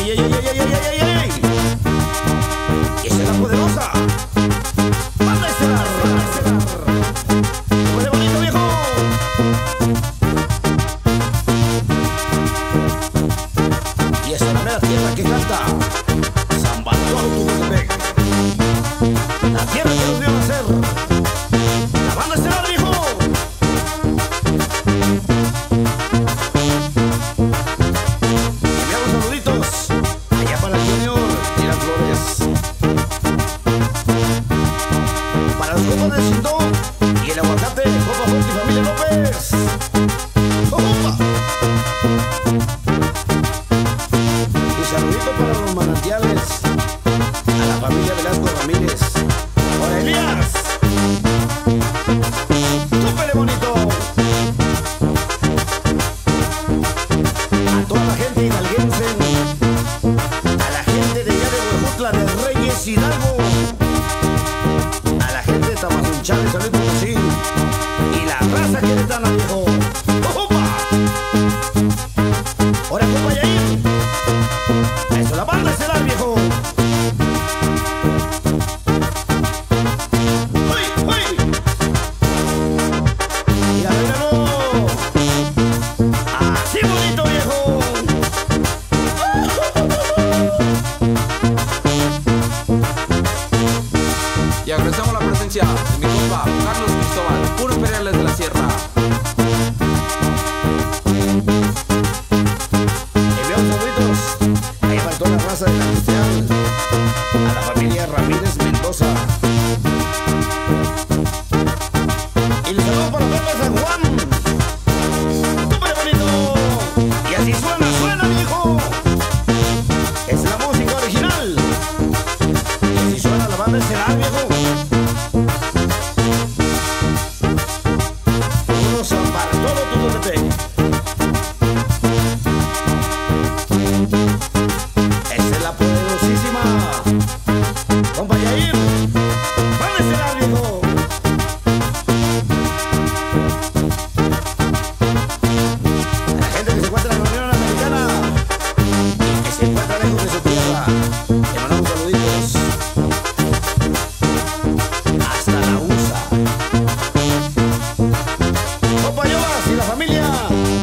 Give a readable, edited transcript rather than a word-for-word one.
ey, ey, ey, ey, ey, ey, ey, ey. Y esa es la poderosa. Banda Estelar. Huele bonito, viejo. Y esa es la mera tierra que canta San Bartolo Tututepec. La tierra que nos dio nacer. La Banda Estelar, viejo. Enviamos saluditos allá para el Junior y las Flores. Para los compas de Sindó y el aguacate, Copa Fuerte y familia López. ¡Opa! Y saludito para los manantiales, a la familia Velasco Ramírez. ¡Hola, Elías! ¡Súpele bonito! A toda la gente hidalguense, a la gente de allá de Huejutla, de Reyes Hidalgo, a la gente de Tamazunchales, San Luis Potosí y la raza queretana, viejo. ¡Opa! Ahora, compa Yair, eso, la Banda Estelar, viejo. ¡Uy, uy! Mira, míralo. Así bonito, viejo. Y agradecemos la presencia de mi compa Carlos Cristóbal, puro imperiales de la sierra. Enviamos saluditos ahí para toda la raza de la industrial, a la familia Ramírez Mendoza. Y les saludo para Pepe San Juan. ¡Súper bonito! Y así suena, viejo. Es la música original. Y así suena la Banda Estelar, viejo. Puro San Bartolo Tututepec. Esa es la poderosísima compa Yair. Banda Estelar, viejo. A la gente que se encuentra en la Unión Americana y que se encuentra lejos de su tierra, le mandamos saluditos hasta la USA. Compa Yobas y la familia